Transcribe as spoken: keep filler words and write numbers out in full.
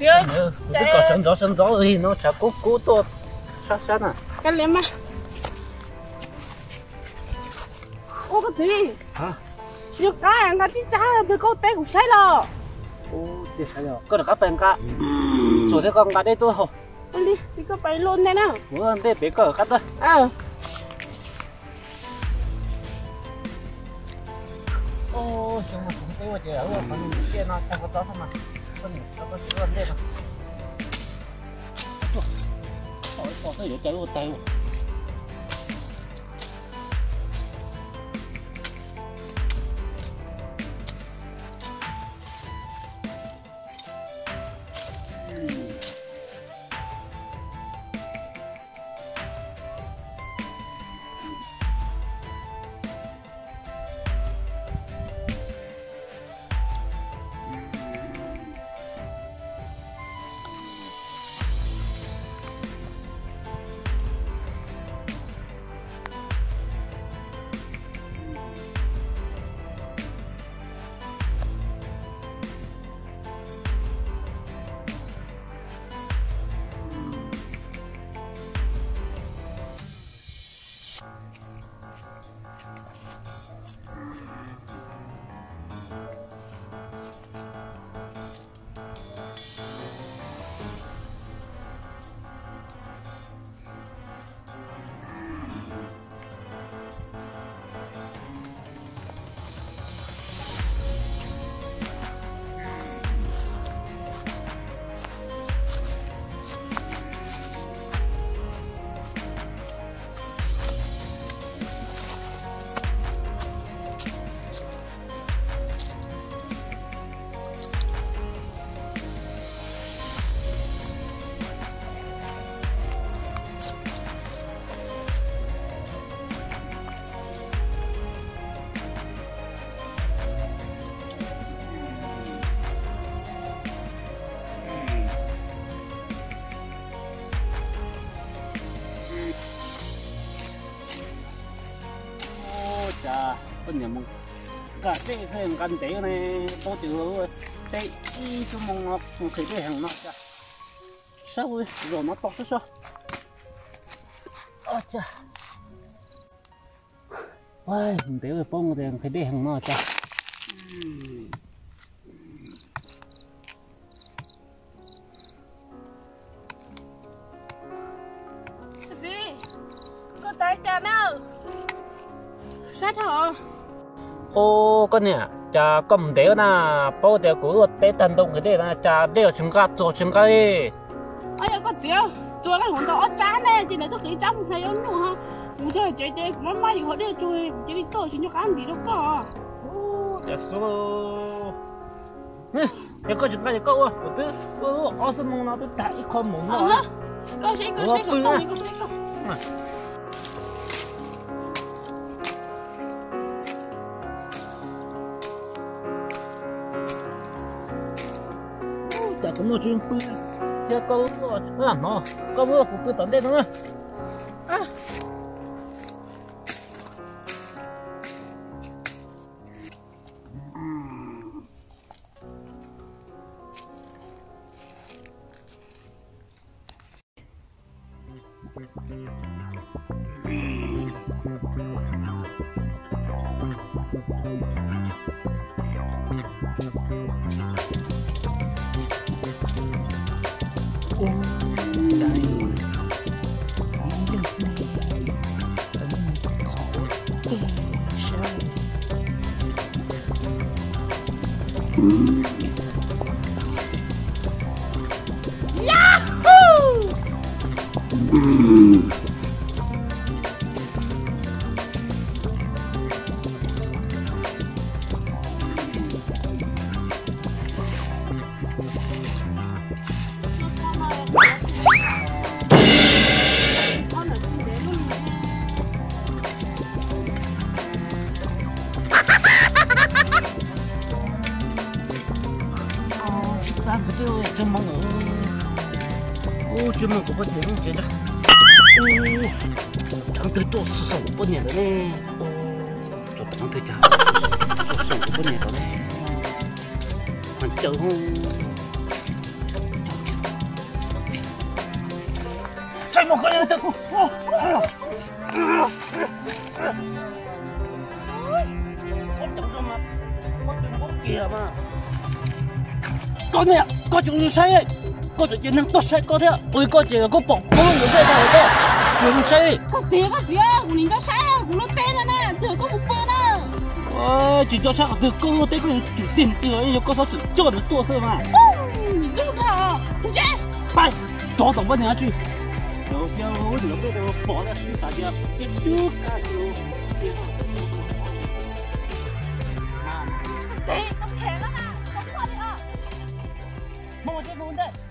tiêu cái có sân gió sân gió thì nó sẽ cố cố to sát sát à cái liếm mà ô cái gì hả nhiều cái anh ta chỉ trả bị câu té cũng sai rồi ô thì sai rồi có được các bạn cả rồi thế con cả đây tôi không đi đi có bay luôn đây nè muốn để bé cờ cắt thôi ờ ô chúng ta cũng thấy vậy ở phần kia nó chẳng có gió không mà phần nó có chữ đây mà ôi ôi cái chạy ô tay chà bên nhà mông cả cái thằng căn tế này có chữ tế y số mông nó không thấy cái hàng nó chà sao vậy rồi nó to thế sao ôi chà ôi mình tế cái bông thì thấy cái hàng nó chà gì có tay cha nào sát hả ô con nè cha cầm đeo na bao đeo của bé tân đông cái đấy là cha đeo chúng ta做chúng ta ấy ôi có tiêu做cái hoàn toàn chán này thì này tôi thấy trong thấy ấn luôn ha mình chơi chơi chơi mà mai họ đi chơi chỉ đi tôi chỉ cho ăn gì đâu có ô đẹp số nè cái con chúng ta cái câu à tôi tôi tôi ở sân mông nó tôi đại con mông nó có sẽ có sẽ không có sẽ không chả có một chuyện bự chưa câu nó nó câu mưa cũng bự tận đây nữa à chuyên môn của bất nhiệt không chế đâu, thằng tới tổ sổ của bất nhiệt đó nè, cho thằng tới chả tổ sổ của bất nhiệt đó nè, còn chờ không, chờ 再莫可能得过。我等咗嘛，我等我嘅嘛。嗰日嗰仲要犀利，嗰就只能多犀嗰啲，我嗰只個磅，我都冇咩得好多，仲犀利。 個這個字啊，我連個犀啊，我都掟啦呢，這個冇笨啦。 哎，只叫唱，这跟我对面酒店对了，有高手指，就能做事嘛。 哦，你做得好，你接。 拜，左等不下去。有叫我两个都跑了去啥家？就就看就。 哎，咁平啊嘛，咁快啲啊！ 冇問題冇問題。